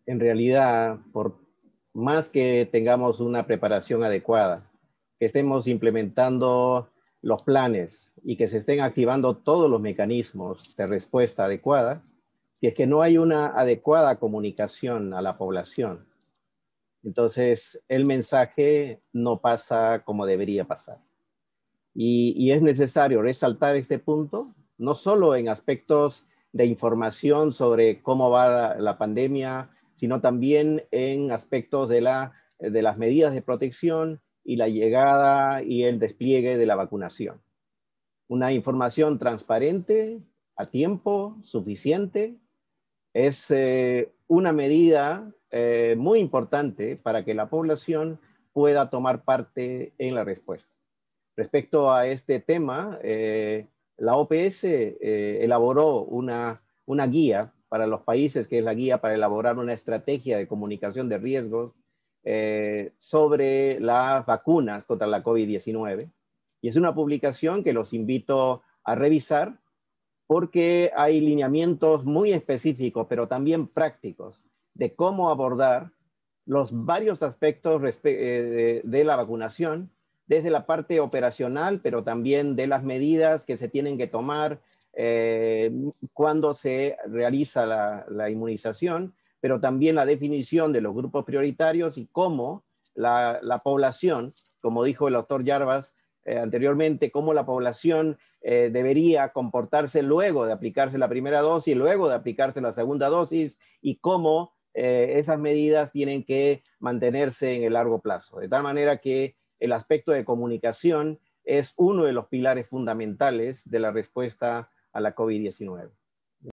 En realidad, por más que tengamos una preparación adecuada, que estemos implementando los planes y que se estén activando todos los mecanismos de respuesta adecuada, si es que no hay una adecuada comunicación a la población, entonces el mensaje no pasa como debería pasar. Y es necesario resaltar este punto, no solo en aspectos de información sobre cómo va la pandemia, sino también en aspectos de las medidas de protección y la llegada y el despliegue de la vacunación. Una información transparente, a tiempo, suficiente, es una medida muy importante para que la población pueda tomar parte en la respuesta. Respecto a este tema, la OPS elaboró una guía para los países, que es la guía para elaborar una estrategia de comunicación de riesgos sobre las vacunas contra la COVID-19. Y es una publicación que los invito a revisar porque hay lineamientos muy específicos, pero también prácticos, de cómo abordar los varios aspectos de la vacunación, desde la parte operacional, pero también de las medidas que se tienen que tomar cuando se realiza la inmunización, pero también la definición de los grupos prioritarios y cómo la población, como dijo el doctor Yarvas anteriormente, cómo la población debería comportarse luego de aplicarse la primera dosis, luego de aplicarse la segunda dosis y cómo esas medidas tienen que mantenerse en el largo plazo. De tal manera que el aspecto de comunicación es uno de los pilares fundamentales de la respuesta a la COVID-19.